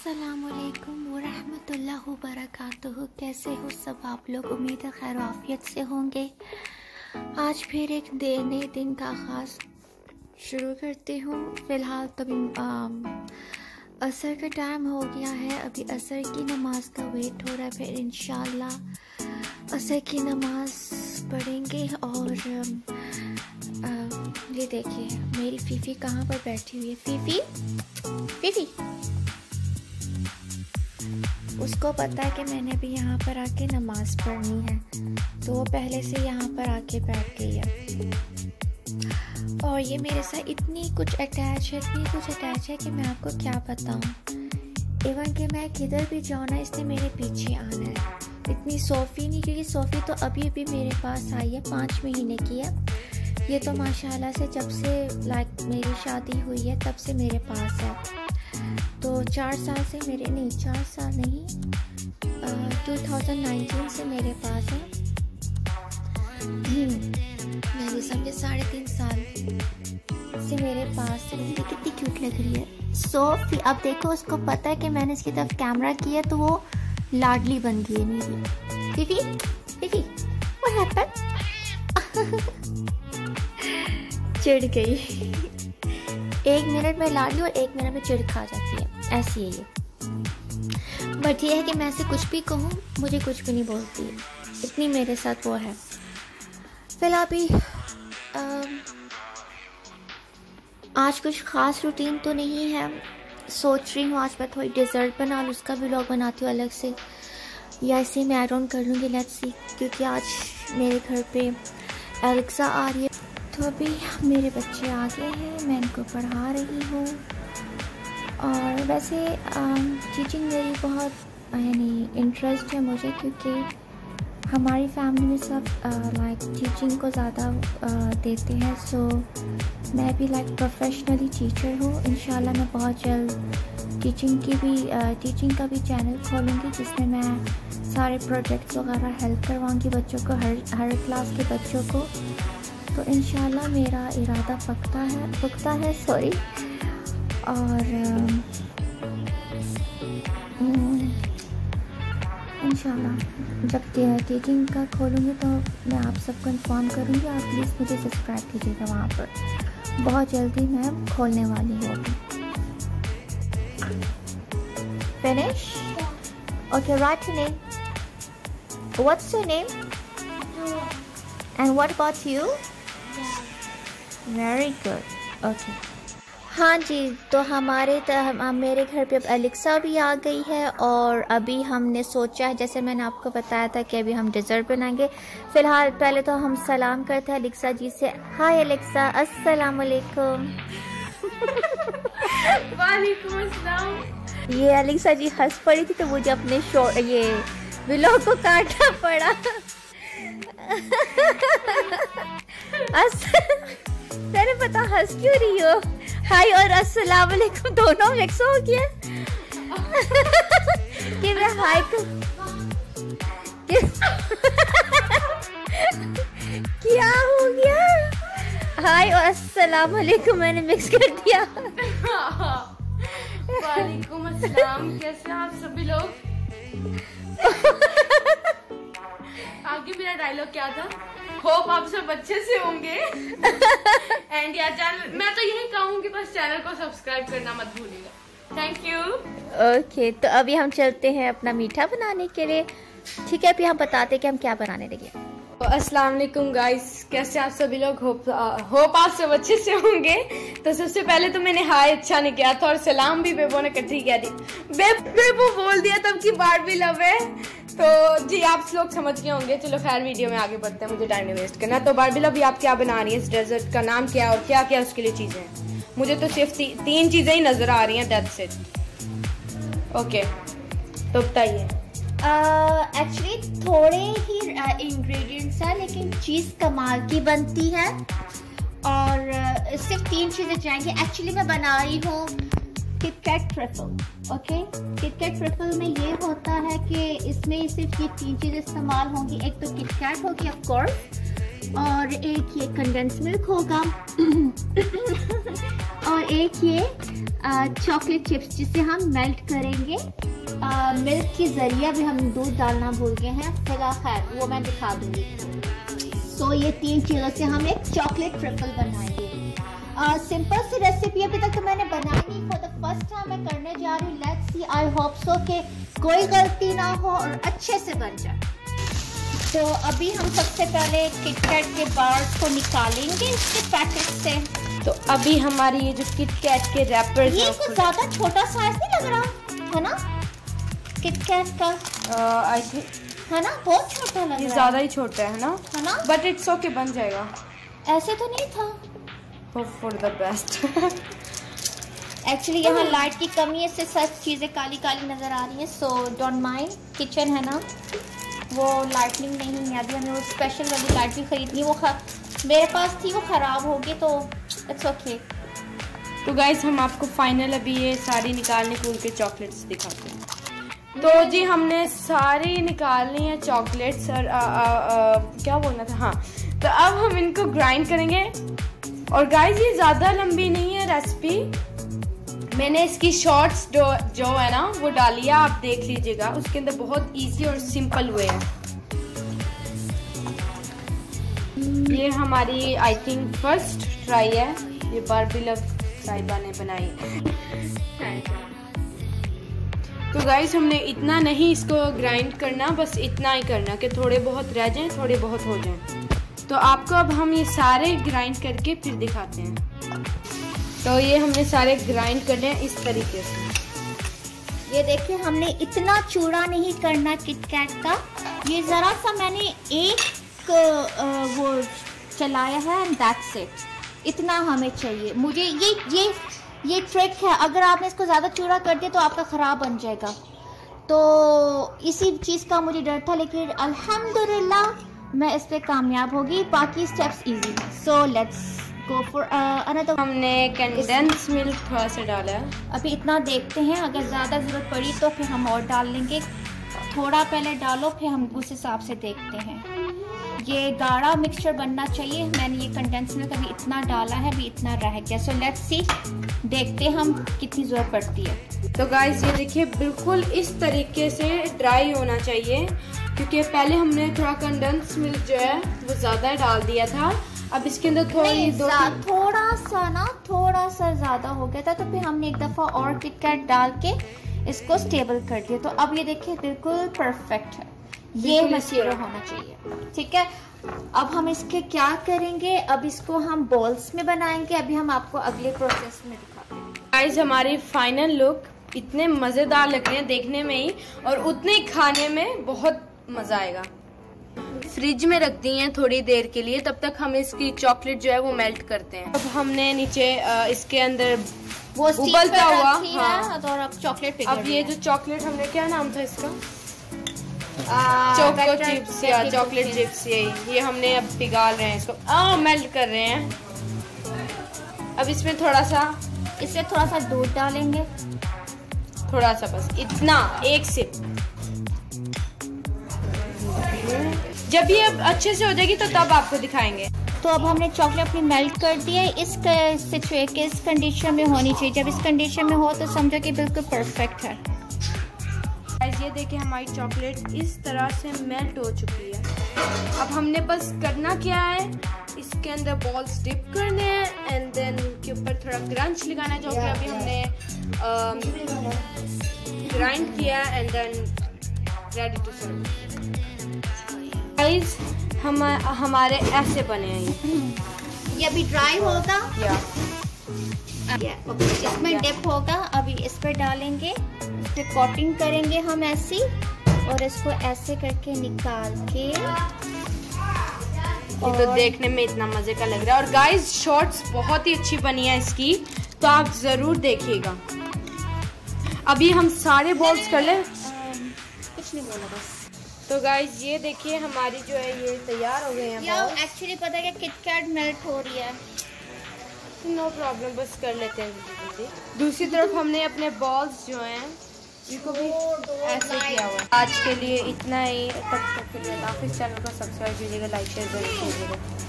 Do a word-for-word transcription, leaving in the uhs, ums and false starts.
अस्सलामुअलैकुम वरहमतुल्लाहि वबरकातुहू। कैसे हो सब आप लोग? उम्मीद है खैर आफियत से होंगे। आज फिर एक नए दिन का आगाज़ शुरू करती हूँ। फ़िलहाल तभी असर का टाइम हो गया है, अभी असर की नमाज का वेट हो रहा है, फिर इंशाल्लाह असर की नमाज पढ़ेंगे। और आ, ये देखिए मेरी फीफी कहाँ पर बैठी हुई है। फीफी फीफी उसको पता है कि मैंने भी यहाँ पर आके नमाज़ पढ़नी है, तो वो पहले से यहाँ पर आके बैठ गई है। और ये मेरे साथ इतनी कुछ अटैच है इतनी कुछ अटैच है कि मैं आपको क्या बताऊँ। इवन कि मैं किधर भी जाऊँ ना, इसने मेरे पीछे आना है। इतनी सोफ़ी नहीं, क्योंकि सोफ़ी तो अभी अभी मेरे पास आई है, पाँच महीने की है। ये तो माशाल्लाह से जब से लाइक मेरी शादी हुई है तब से मेरे पास है। तो चार साल से मेरे नहीं चार साल नहीं टू थाउजेंड नाइनटीन से मेरे पास है। मैं भी समझे साढ़े तीन साल से मेरे पास है। देखिए कितनी क्यूट लग रही है सोफी। अब देखो उसको पता है कि मैंने इसकी तरफ कैमरा किया तो वो लाडली बन गई है मेरी। Fifi Fifi what happened? चिढ़ गई। एक मिनट में लाडली और एक मिनट में चिढ़ खा जाती है, ऐसी है ये। बट ये है कि मैं ऐसे कुछ भी कहूँ मुझे कुछ भी नहीं बोलती, इतनी मेरे साथ वो है। फिलहाल अभी आज कुछ ख़ास रूटीन तो नहीं है। सोच रही हूँ आज मैं थोड़ी डिज़र्ट बना लूँ, उसका भी व्लॉग बनाती हूँ अलग से, या ऐसे ही मैं ऐड ऑन कर लूँगी, लेट्स सी। क्योंकि आज मेरे घर पे एलेक्सा आ रही है, तो अभी मेरे बच्चे आ गए हैं, मैं इनको पढ़ा रही हूँ। और वैसे टीचिंग मेरी बहुत यानी इंटरेस्ट है मुझे, क्योंकि हमारी फैमिली में सब लाइक टीचिंग को ज़्यादा देते हैं। सो मैं भी लाइक प्रोफेशनली टीचर हूँ। इंशाल्लाह मैं बहुत जल्द टीचिंग की भी टीचिंग का भी चैनल खोलूँगी, जिसमें मैं सारे प्रोजेक्ट्स वगैरह हेल्प करवाऊँगी बच्चों को, हर हर क्लास के बच्चों को। तो इंशाल्लाह मेरा इरादा पक्का है पुख्ता है सॉरी। और इंशाल्लाह जब टीचिंग का खोलूँगी तो मैं आप सबको इन्फॉर्म करूँगी। आप प्लीज़ मुझे सब्सक्राइब कीजिएगा वहाँ पर, बहुत जल्दी मैं खोलने वाली हूँ। Finish? Okay, write your name. What's your name? And what about you? Very good, okay. हाँ जी, तो हमारे हम, मेरे घर पे अब एलेक्सा भी आ गई है। और अभी हमने सोचा है, जैसे मैंने आपको बताया था कि अभी हम डिज़र्ट बनाएंगे। फ़िलहाल पहले तो हम सलाम करते हैं एलेक्सा जी से। हाय एलेक्सा, अस्सलाम वालेकुम। वालेकुम अस्सलाम। ये एलेक्सा जी हंस पड़ी थी तो मुझे अपने शो ये व्लॉग को काटना पड़ा। मैंने पता हंस क्यों रही हो। हाय और अस्सलाम वालेकुम दोनों मिक्स हो गया कि मैं हाय को क्या हो गया। हाय और अस्सलाम वालेकुम मैंने मिक्स कर दिया। वालेकुम अस्सलाम। कैसे आप सभी लोग? आगे मेरा डायलॉग क्या था? होप आप सब अच्छे से होंगे। एंड या चैनल मैं तो यही कहूँगी, बस चैनल को सब्सक्राइब करना मत भूलिएगा। Thank you. ओके, तो अभी हम चलते हैं अपना मीठा बनाने के लिए। ठीक है, अभी हम बताते हैं कि हम क्या बनाने लगे। अस्सलाम वालेकुम गाइस, कैसे आप सभी लोग? होप होप आप सब अच्छे से होंगे। तो सबसे पहले तो मैंने हाय अच्छा नहीं किया था, और सलाम भी बेबो ने कच्ची किया थी। बेब बेबो बोल दिया तब की बात भी लव है। तो जी आप लोग समझ गए होंगे। चलो खैर वीडियो में आगे बढ़ते हैं, मुझे टाइम नहीं वेस्ट करना। तो बारबी लव, आप क्या बना रही है? इस डेजर्ट का नाम क्या है और क्या क्या उसके लिए चीजें हैं? मुझे तो सिर्फ ती, तीन चीजें ही नजर आ रही हैं, दैट्स इट। ओके, तो बताइए। एक्चुअली uh, थोड़े ही इंग्रेडिएंट्स हैं, लेकिन चीज़ कमाल की बनती है। और uh, सिर्फ तीन चीज़ें चाहिए। एक्चुअली मैं बना रही हूँ KitKat truffle. Okay, KitKat truffle में ये होता है कि इसमें सिर्फ ये तीन चीज़ें इस्तेमाल होंगी। एक तो किटकैट होगी ऑफ कोर्स, और एक ये कंडेंस मिल्क होगा और एक ये चॉकलेट चिप्स जिसे हम मेल्ट करेंगे। मिल्क के जरिए भी हम दूध डालना भूल गए हैं, फिलहाल खैर वो मैं दिखा दूंगी। सो so, ये तीन चीज़ों से हम एक चॉकलेट ट्रिपल बनाएंगे। सिंपल सी रेसिपी अभी तक तो मैंने बनाई नहीं, फॉर द फर्स्ट टाइम मैं करने जा रही हूँ। Let's see, I hope so कि कोई गलती ना हो और अच्छे से बन जाए। तो अभी हम सबसे पहले किटकैट के बार्स को निकालेंगे इसके पैकेट से। तो अभी हमारी ये जो किटकैट के रैपर्स, ये कुछ ज्यादा छोटा साइज नहीं लग रहा है ना किटकैट का? आई uh, थिंक है ना, बहुत छोटा लग रहा है। ज्यादा ही छोटा है ना, है ना, बट इट्स ओके, बन जाएगा। ऐसे तो नहीं था। For the best. एक्चुअली यहाँ लाइट की कमी है, इससे सब चीज़ें काली काली नज़र आ रही हैं, सो डोंट माइंड। किचन है ना, वो लाइटनिंग नहीं है। अभी हमें वो स्पेशल वाली लाइट भी खरीदनी, वो ख... मेरे पास थी, वो ख़राब होगी, तो इट्स ओके। तो गाइस हम आपको फाइनल अभी ये सारी निकाल निकाल के चॉकलेट्स दिखाते हैं। तो जी हमने सारी निकाल ली हैं चॉकलेट्स और आ, आ, आ, क्या बोलना था, हाँ, तो अब हम इनको ग्राइंड करेंगे। और गाइस ये ज़्यादा लंबी नहीं है रेसिपी, मैंने इसकी शॉर्ट्स जो जो है ना वो डाली है, आप देख लीजिएगा। उसके अंदर बहुत इजी और सिंपल वे है। ये हमारी आई थिंक फर्स्ट ट्राई है, ये बारबी लव साहिबा ने बनाई है। तो गाइस हमने इतना नहीं इसको ग्राइंड करना, बस इतना ही करना कि थोड़े बहुत रह जाएं, थोड़े बहुत हो जाएं। तो आपको अब हम ये सारे ग्राइंड करके फिर दिखाते हैं। तो ये हमने सारे ग्राइंड करने हैं इस तरीके से। ये देखिए, हमने इतना चूड़ा नहीं करना किटकैट का, ये ज़रा सा मैंने एक वो चलाया है एंड दैट्स इट। इतना हमें चाहिए। मुझे ये ये ये ट्रिक है, अगर आपने इसको ज़्यादा चूड़ा कर दिया तो आपका ख़राब बन जाएगा। तो इसी चीज़ का मुझे डर था, लेकिन अल्हम्दुलिल्लाह मैं इस पे कामयाब होगी। बाकी स्टेप्स इजी हैं। So let's go for another. हमने कंडेंस मिल्क थोड़ा सा डाला है, अभी इतना देखते हैं, अगर ज़्यादा ज़रूरत पड़ी तो फिर हम और डाल लेंगे। थोड़ा पहले डालो, फिर हम उस हिसाब से देखते हैं। ये गाढ़ा मिक्सचर बनना चाहिए। मैंने ये कंडेंस मिल्क अभी इतना डाला है, अभी इतना रह गया। सो लेट्स सी, देखते हैं हम कितनी ज़रूरत पड़ती है। तो गाइस ये देखिए, बिल्कुल इस तरीके से ड्राई होना चाहिए, क्योंकि पहले हमने थोड़ा कंडेंस मिल्क जो है वो ज़्यादा डाल दिया था। अब इसके अंदर थोड़ी दो थोड़ा सा ना थोड़ा सा ज़्यादा हो गया था, तो फिर हमने एक दफ़ा और किटकैट डाल के इसको स्टेबल कर दिया। तो अब ये देखिए बिल्कुल परफेक्ट है, ये मसीर होना चाहिए। ठीक है, अब हम इसके क्या करेंगे, अब इसको हम बॉल्स में बनाएंगे। अभी हम आपको अगले प्रोसेस में दिखाते हैं। गाइस हमारी फाइनल लुक इतने मज़ेदार लग रहे हैं देखने में ही, और उतने खाने में बहुत मज़ा आएगा। फ्रिज में रख दी हैं थोड़ी देर के लिए, तब तक हम इसकी चॉकलेट जो है वो मेल्ट करते हैं। अब हमने नीचे इसके अंदर वो उबलता हुआ, हाँ, तो अब चॉकलेट, अब ये जो चॉकलेट हमने, क्या नाम था इसका, चोको चिप्स या चॉकलेट चिप्स, यही ये हमने अब पिघाल रहे हैं इसको, आ, मेल्ट कर रहे हैं। अब इसमें थोड़ा सा इसमें थोड़ा सा दूध डालेंगे, थोड़ा सा, बस इतना, एक सिप। जब ये अच्छे से हो जाएगी तो तब आपको दिखाएंगे। तो अब हमने चॉकलेट अपनी मेल्ट कर दी है। इस सिचुएशन इस कंडीशन में होनी चाहिए। जब इस कंडीशन में हो तो समझो कि बिल्कुल परफेक्ट है। ये देखिए हमारी चॉकलेट इस तरह से मेल्ट हो चुकी है। अब हमने बस करना क्या है, इसके अंदर बॉल्स डिप करने हैं एंड देन के ऊपर थोड़ा क्रंच लगाना है, जो कि अभी हमने ग्राइंड किया and then ready to serve. Guys हम हमारे ऐसे बने हैं ये ये अभी ड्राई होगा या इसमें डिप होगा। अभी इस पर डालेंगे, इस पे कोटिंग करेंगे हम ऐसी, और इसको ऐसे करके निकाल के, ये तो देखने में इतना मजे का लग रहा है। और गाइस शॉर्ट्स बहुत ही अच्छी बनी है इसकी, तो आप जरूर देखिएगा। अभी हम सारे बॉल्स कर लें, कुछ नहीं बोला बस। तो गाइस ये देखिए हमारी जो है ये तैयार हो गए हैं। यार एक्चुअली पता है कि किटकैट मेल्ट हो रही है। नो प्रॉब्लम, बस कर लेते हैं जल्दी। दूसरी तरफ हमने अपने बॉल्स जो हैं इनको भी ऐसे किया हुआ है। आज के लिए इतना ही, तब तक के लिए हाफिज़। चैनल को सब्सक्राइब कीजिएगा, लाइक शेयर जरूर कीजिएगा।